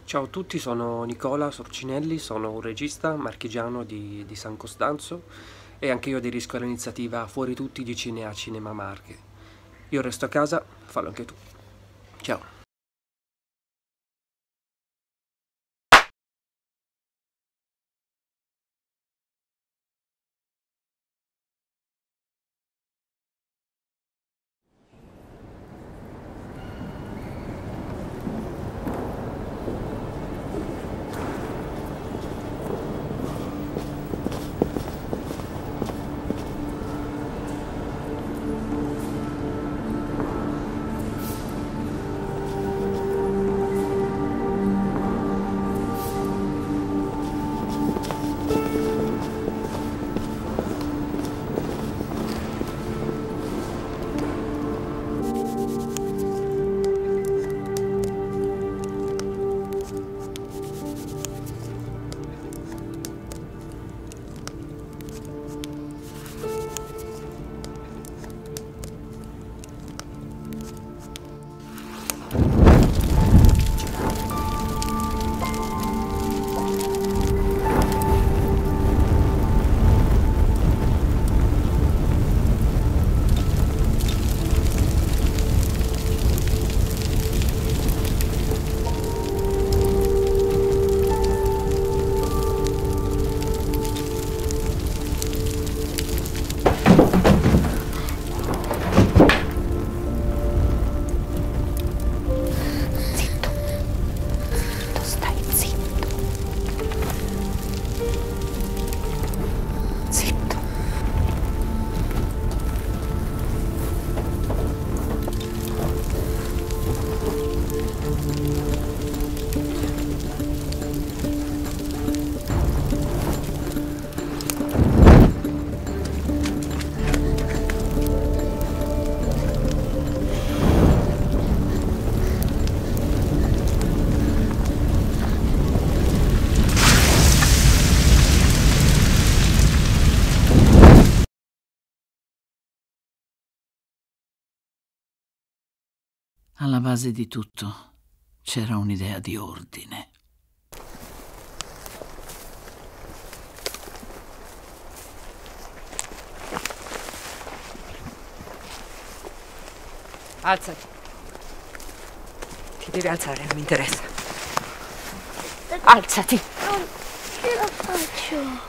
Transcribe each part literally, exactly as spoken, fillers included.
Ciao a tutti, sono Nicola Sorcinelli, sono un regista marchigiano di, di San Costanzo e anche io aderisco all'iniziativa Fuori tutti di Cinea Cinema Marche. Io resto a casa, fallo anche tu. Ciao. Alla base di tutto c'era un'idea di ordine. Alzati. Ti devi alzare, non mi interessa. Alzati. Non ce la faccio.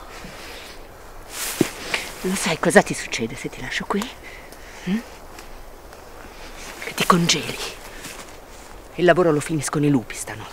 Lo sai cosa ti succede se ti lascio qui? Hm? Che ti congeli. Il lavoro lo finiscono i lupi stanotte.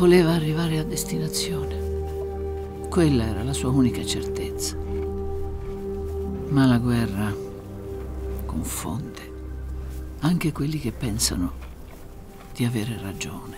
Voleva arrivare a destinazione. Quella era la sua unica certezza. Ma la guerra confonde anche quelli che pensano di avere ragione.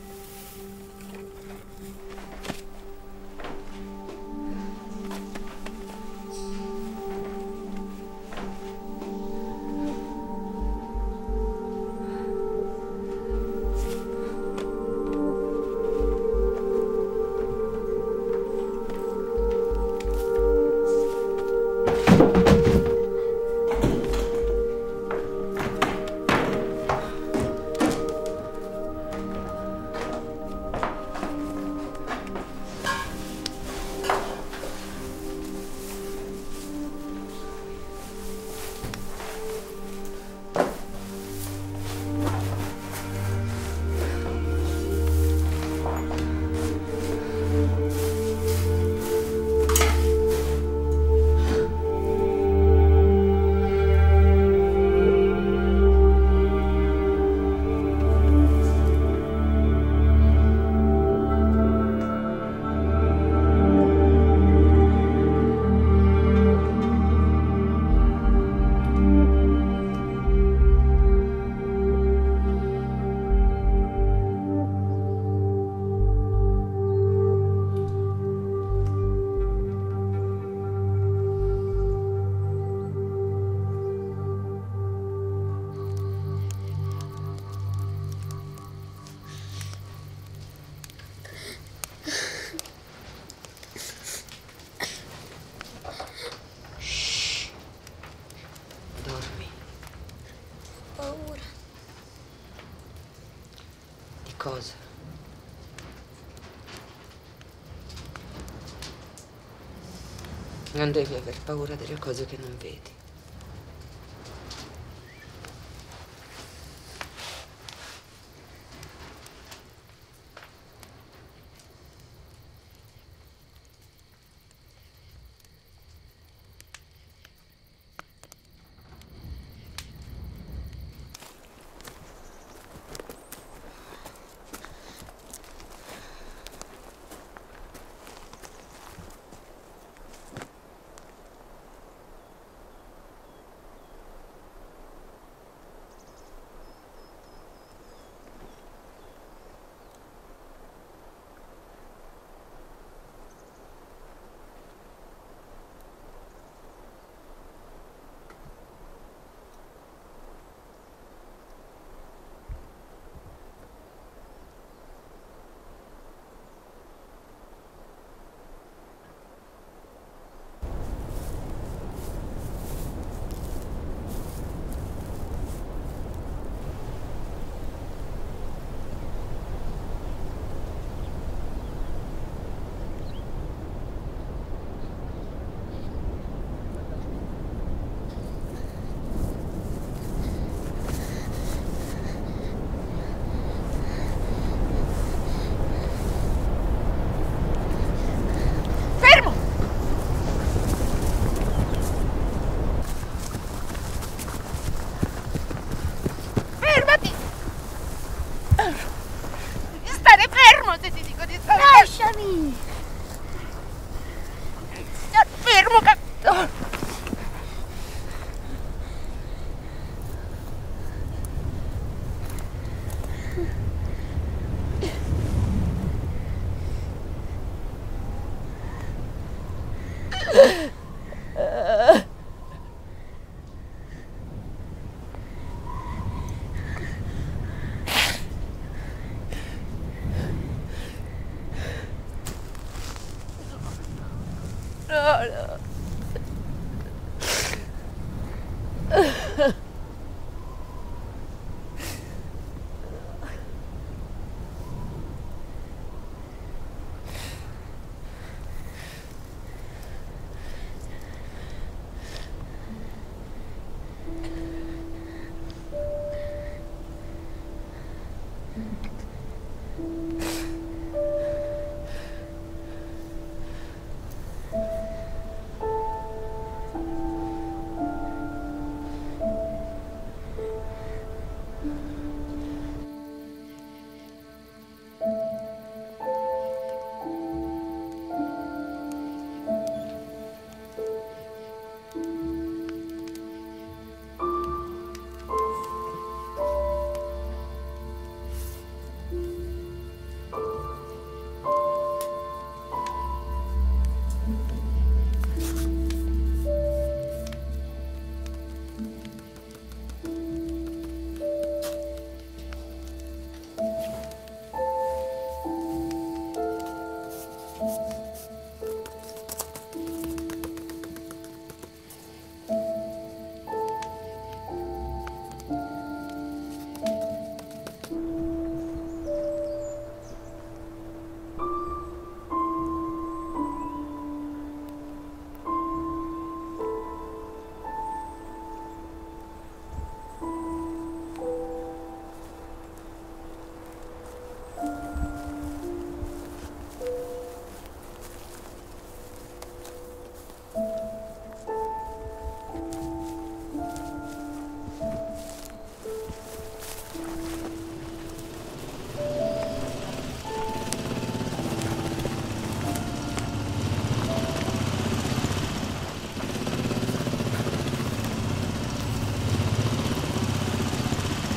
Cosa? Non devi aver paura delle cose che non vedi.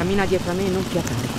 Cammina dietro a me e non fiatare.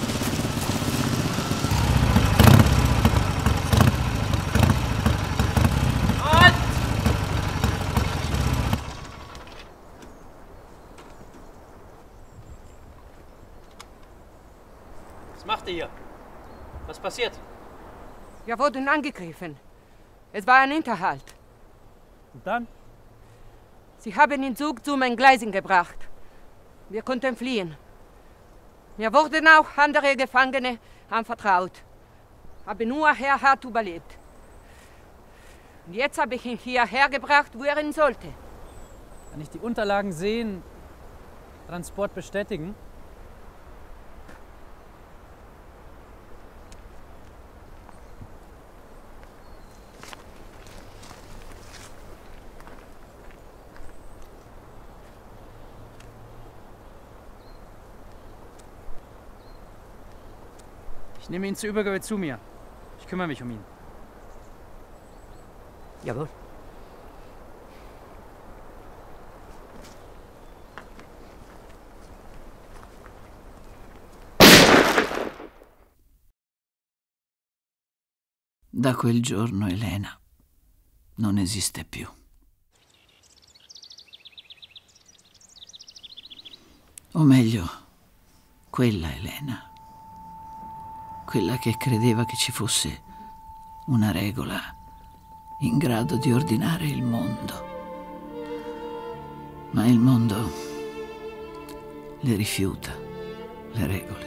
Was macht ihr hier? Was passiert? Wir wurden angegriffen. Es war ein Hinterhalt. Und dann? Sie haben den Zug zum Entgleisen gebracht. Wir konnten fliehen. Mir wurden auch andere Gefangene anvertraut. Aber nur Herr Hart überlebt. Und jetzt habe ich ihn hierher gebracht, wo er hin sollte. Kann ich die Unterlagen sehen? Transport bestätigen? Ich nehme ihn zur Übergabe zu mir. Ich kümmere mich um ihn. Jawohl. Da quel giorno Elena non esiste più. O meglio, quella Elena. Quella che credeva che ci fosse una regola in grado di ordinare il mondo. Ma il mondo le rifiuta, le regole.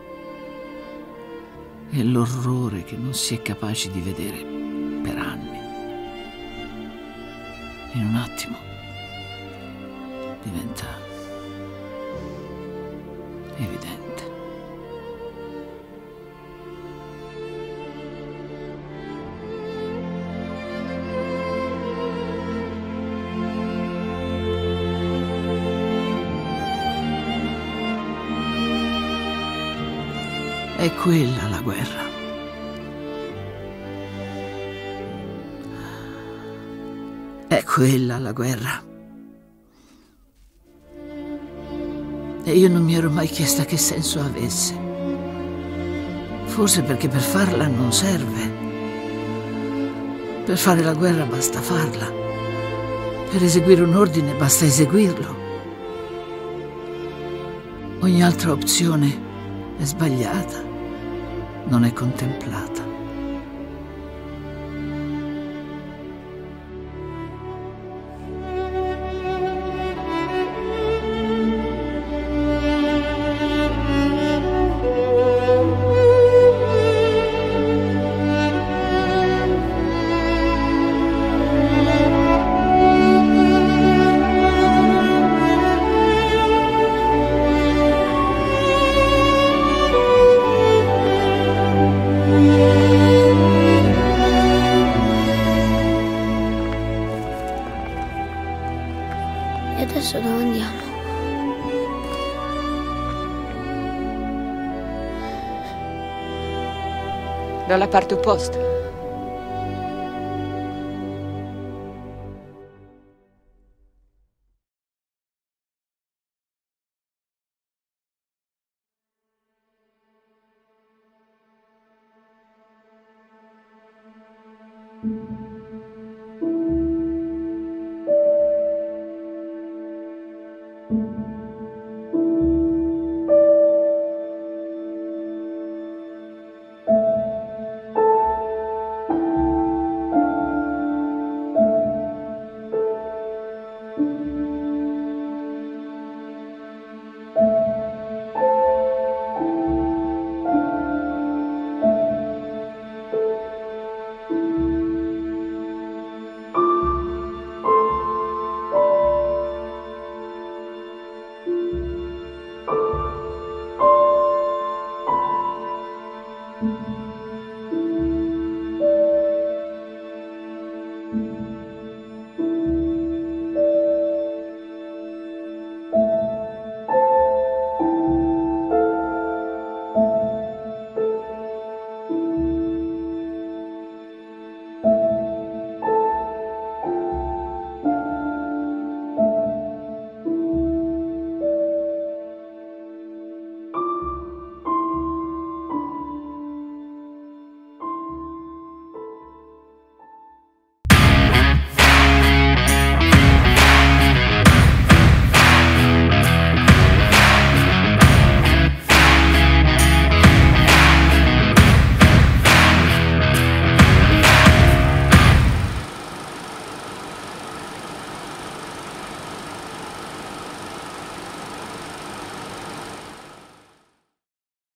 E l'orrore che non si è capaci di vedere per anni. In un attimo diventa evidente. È quella la guerra. È quella la guerra. E io non mi ero mai chiesta che senso avesse. Forse perché per farla non serve. Per fare la guerra basta farla. Per eseguire un ordine basta eseguirlo. Ogni altra opzione è sbagliata, non è contemplata. E adesso dove andiamo? Dalla parte opposta.